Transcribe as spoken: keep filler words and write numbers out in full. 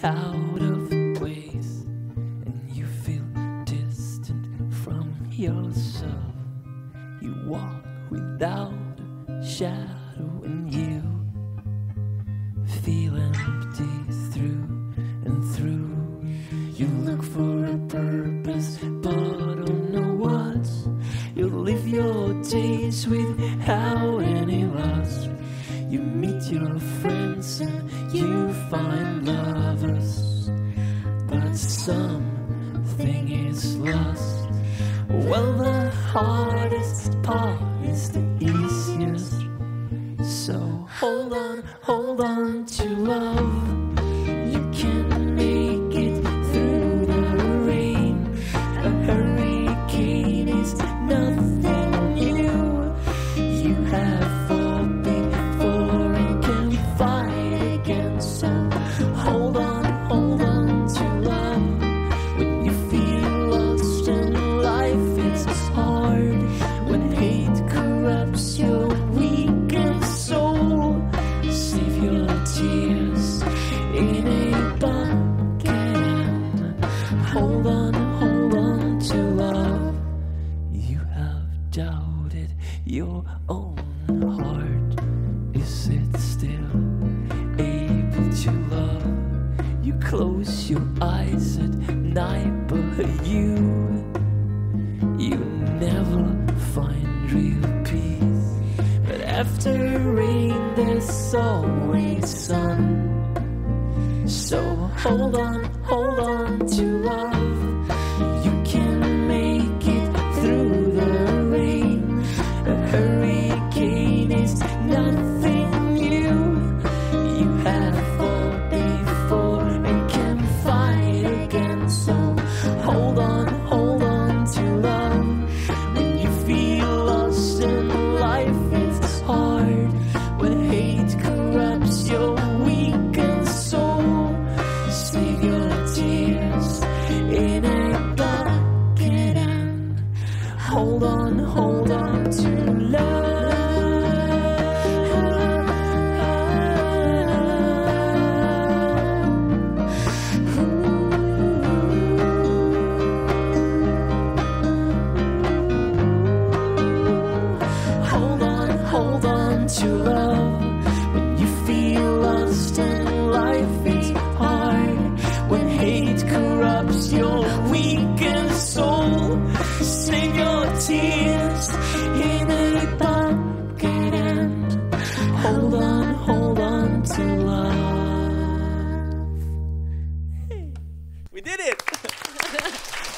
out of place, and you feel distant from yourself. You walk without a shadow, and you feel empty through and through. You look for a purpose, but don't know what. You live your days without any loss. You meet your friends and you find lovers, but something is lost. Well, the hardest part is the easiest. So hold on, hold on to love. You can make it through the rain. A hurricane is nothing new. You have fought before and can fight again. So hold on, hold on to love. When you feel lost and life is hard, when hate corrupts your weakened soul, save your tears in a bucket and hold on, hold on to love. You have doubted your own heart. Is it still able to love? You close your eyes at night, but you you never find real peace. But after rain there's always sun. So hold on, hold on to love. You can make it through the rain. A hurricane is nothing new. You have fought before and can fight again. So hold on, hold on to love. When you feel lost and life is hard, when hate corrupts your weakened soul, save your tears in a bucket and hold on, hold on to love. Hold on, hold on to love. When you feel lost and life is hard, when hate corrupts your weakened soul, save your tears in a bucket and hold on, hold on to love. We did it!